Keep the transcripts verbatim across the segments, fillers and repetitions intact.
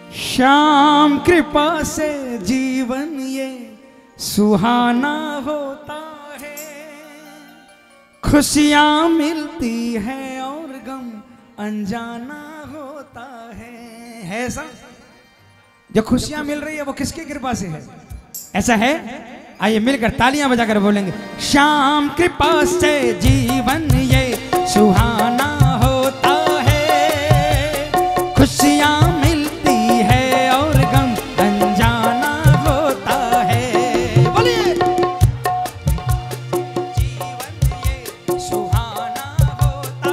श्याम कृपा से जीवन ये सुहाना होता है, खुशियां मिलती है और गम अनजाना होता है। है ऐसा? जो खुशियां मिल रही है वो किसकी कृपा से है? ऐसा है? आइए मिलकर तालियां बजाकर बोलेंगे, श्याम कृपा से जीवन ये सुहाना होता है, खुशियां मिलती है और गम अनजाना होता है। बोलिए, जीवन ये सुहाना होता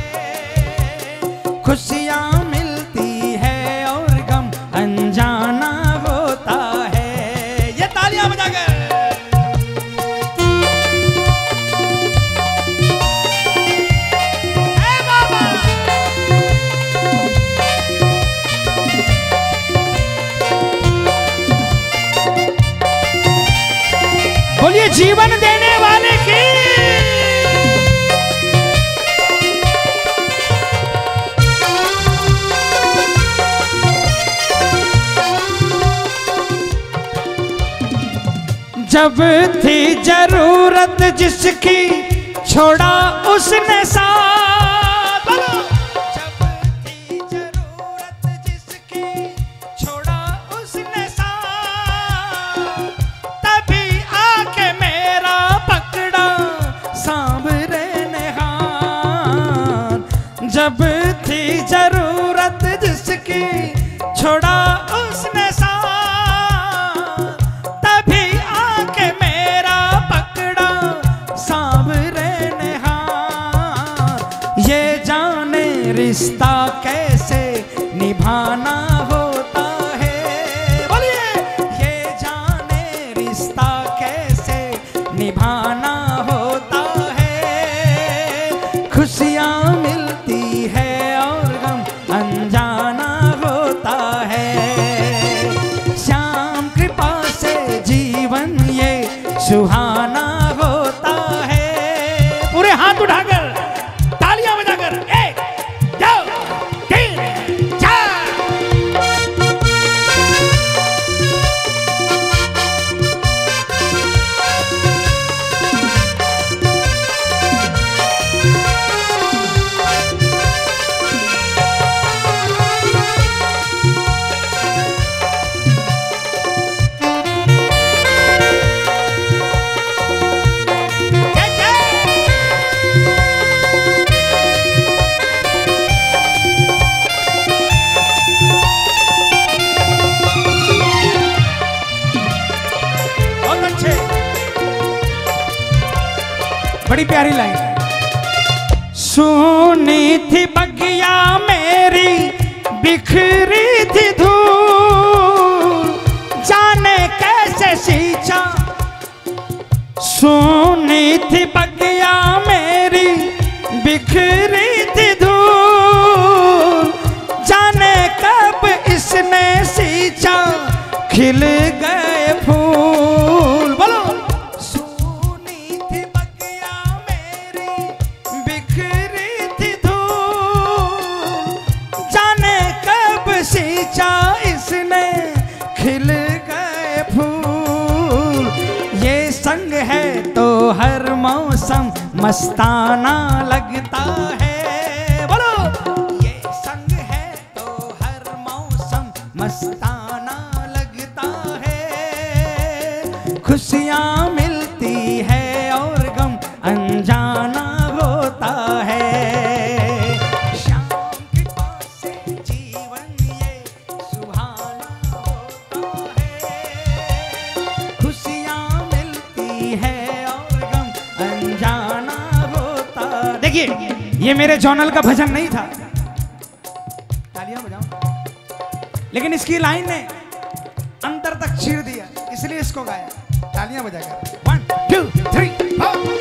है, खुशियां मिलती है और गम अनजाना होता है। ये तालियां बजाकर बोलिए, जीवन देने वाले की। जब थी जरूरत जिसकी छोड़ा उसने साथ। जब थी जरूरत जिसकी छोड़ा उसने साथ, तभी आके मेरा पकड़ा सांवरे ने हाथ। जब थी जरूरत जिसकी छोड़ा उसने साथ, रिश्ता कैसे निभाना होता है। बोलिए, ये जाने रिश्ता कैसे निभाना होता है, खुशियां मिलती है और गम अनजाना होता है। श्याम कृपा से जीवन ये सुहाना होता है। पूरे हाथ उठाकर तालियां बजाकर, एक दो तीन चार। बड़ी प्यारी लाइन। सुनी थी बगिया मेरी बिखरी थी धूल, जाने कैसे सींचा। सुनी थी बगिया मेरी बिखरी थी धूल, जाने कब इसने सींचा खिल गए फूल। बोलो, इसने खिल गए फूल। ये संग है तो हर मौसम मस्ताना लगता है। बोलो, ये संग है तो हर मौसम मस्ताना लगता है, खुशियां मिलती है और गम अनजाना होता है। देखिए, ये मेरे जॉनल का भजन नहीं था, तालियां बजाओ, लेकिन इसकी लाइन ने अंतर तक चीर दिया, इसलिए इसको गाया। तालियां बजाकर वन टू थ्री फोर।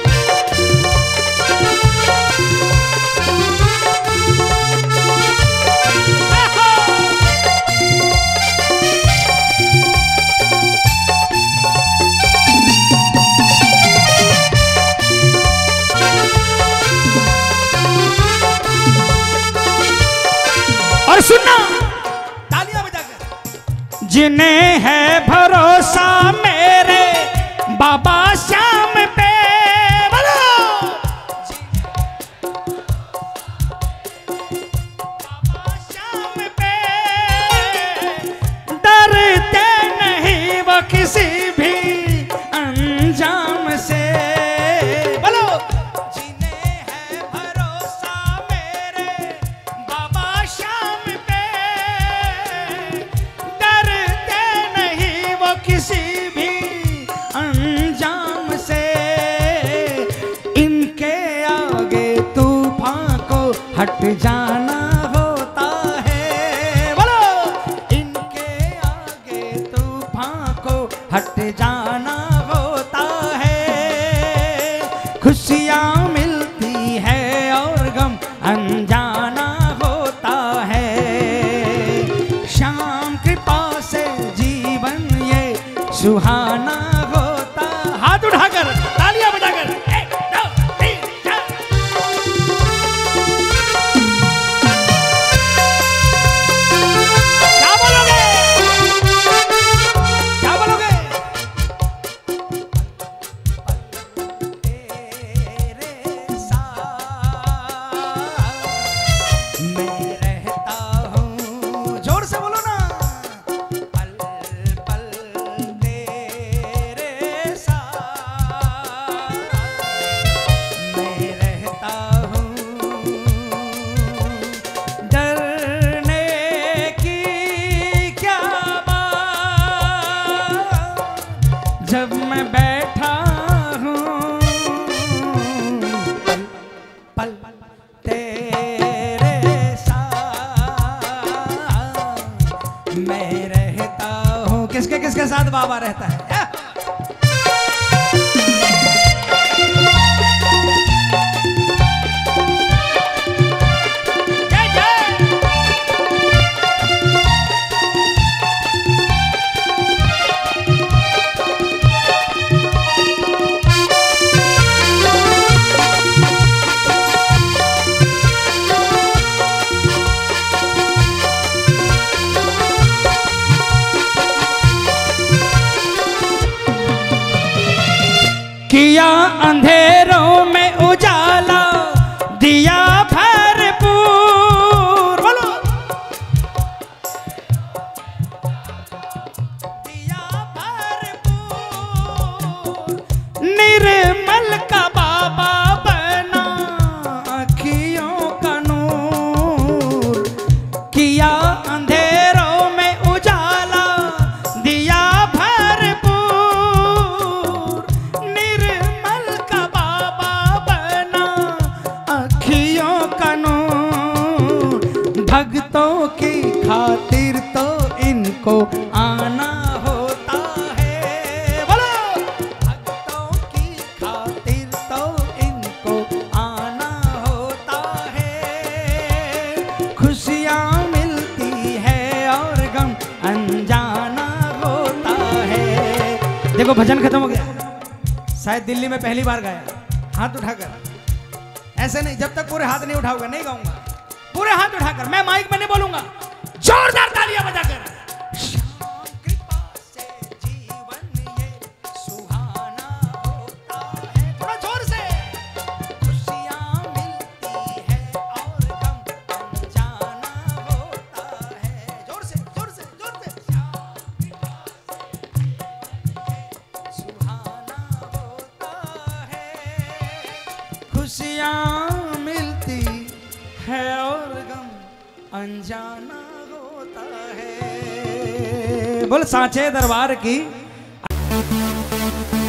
और सुनना, तालियां बजाकर, जिन्हें है भरोसा मेरे बाबा श्याम पे, बोलो बाबा श्याम पे, डरते नहीं वो किसी भी अंजाम से, बोलो जिन्हें है भरोसा मेरे बाबा श्याम पे, डरते नहीं वो किसी भी अंजाम से, इनके आगे तूफान को हट जाना होता है, बोलो इनके आगे तूफान को हट जाना होता है, खुशियाँ मिलती है और गम अनजाना होता है, श्याम कृपा से जीवन ये सुहाना होता। हाथ उठाकर तालियां बजाकर एक दो तीन चार। क्या बोलोगे, क्या बोलोगे? तेरे साथ मैं रहता हूँ, जोर से बोलो ना, पल पल तेरे साथ मैं रहता हूँ, डरने की क्या बात जब मैं बैठा हूँ, पल पल तेरे साथ मैं रहता हूँ। किसके किसके साथ बाबा रहता है? जय जय। किया अंधेरों में उजाला दिया भरपूर, बोलो दिया भरपूर, निर्मल का बाबा बना अखियों का नूर, किया अंधेरों में उजाला दिया भरपूर, निर्मल का बाबा बना अखियों का नूर, भक्तों की खातिर तो इनको आना होता है, बोलो भक्तों की खातिर तो इनको आना होता है, खुशियाँ मिलती है और गम अनजाना होता है। देखो भजन खत्म हो गया, शायद दिल्ली में पहली बार गाया, हाथ उठाकर, ऐसे नहीं, जब तक पूरे हाथ नहीं उठाऊंगा नहीं गाऊंगा, पूरे हाथ उठाकर, मैं माइक में नहीं बोलूंगा, जोरदार तालियां बजाकर। श्याम कृपा से जीवन ये सुहाना होता है, थोड़ा जोर से, खुशियां मिलती है और गम अनजाना होता है, जोर से जोर से जोर से, श्याम कृपा से सुहाना होता है, खुशियां मिलती है और गम अनजाना होता है। बोल सांचे दरबार की।